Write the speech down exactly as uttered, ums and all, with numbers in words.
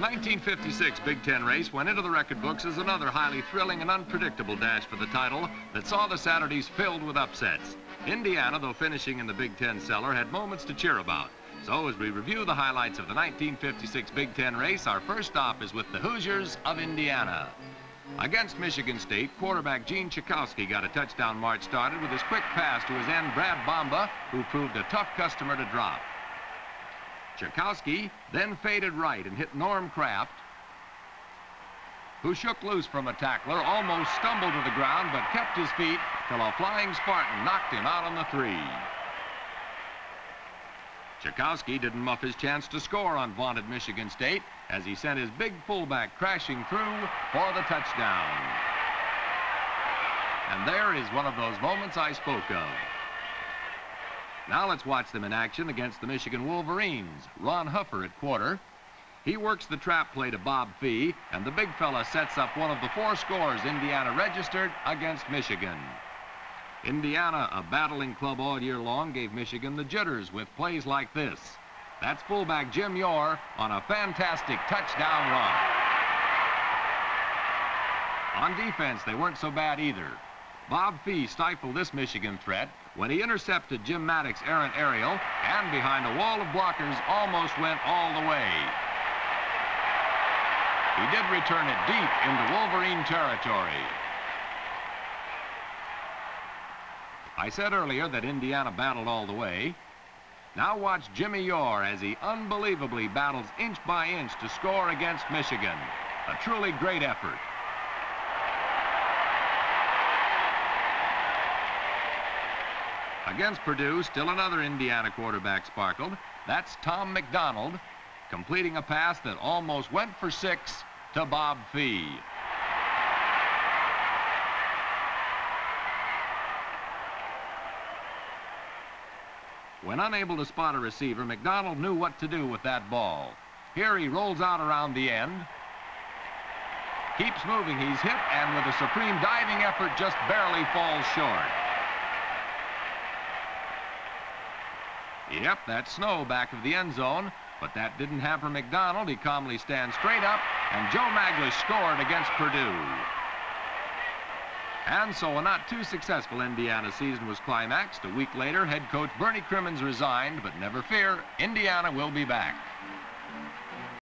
nineteen fifty-six Big Ten race went into the record books as another highly thrilling and unpredictable dash for the title that saw the Saturdays filled with upsets. Indiana, though finishing in the Big Ten cellar, had moments to cheer about. So as we review the highlights of the nineteen fifty-six Big Ten race, our first stop is with the Hoosiers of Indiana. Against Michigan State, quarterback Gene Chakowski got a touchdown march started with his quick pass to his end, Brad Bomba, who proved a tough customer to drop. Chakowski then faded right and hit Norm Kraft, who shook loose from a tackler, almost stumbled to the ground, but kept his feet till a flying Spartan knocked him out on the three. Chakowski didn't muff his chance to score on vaunted Michigan State as he sent his big fullback crashing through for the touchdown. And there is one of those moments I spoke of. Now let's watch them in action against the Michigan Wolverines. Ron Huffer at quarter. He works the trap play to Bob Fee, and the big fella sets up one of the four scores Indiana registered against Michigan. Indiana, a battling club all year long, gave Michigan the jitters with plays like this. That's fullback Jim Yore on a fantastic touchdown run. On defense, they weren't so bad either. Bob Fee stifled this Michigan threat when he intercepted Jim Maddox's errant aerial, and behind a wall of blockers almost went all the way. He did return it deep into Wolverine territory. I said earlier that Indiana battled all the way. Now watch Jimmy Yore as he unbelievably battles inch by inch to score against Michigan. A truly great effort. Against Purdue, still another Indiana quarterback sparkled. That's Tom McDonald, completing a pass that almost went for six to Bob Fee. When unable to spot a receiver, McDonald knew what to do with that ball. Here he rolls out around the end, keeps moving, he's hit, and with a supreme diving effort just barely falls short. Yep, that's Snow back of the end zone, but that didn't hamper McDonald. He calmly stands straight up, and Joe Maglish scored against Purdue. And so a not too successful Indiana season was climaxed. A week later, head coach Bernie Crimmins resigned, but never fear, Indiana will be back.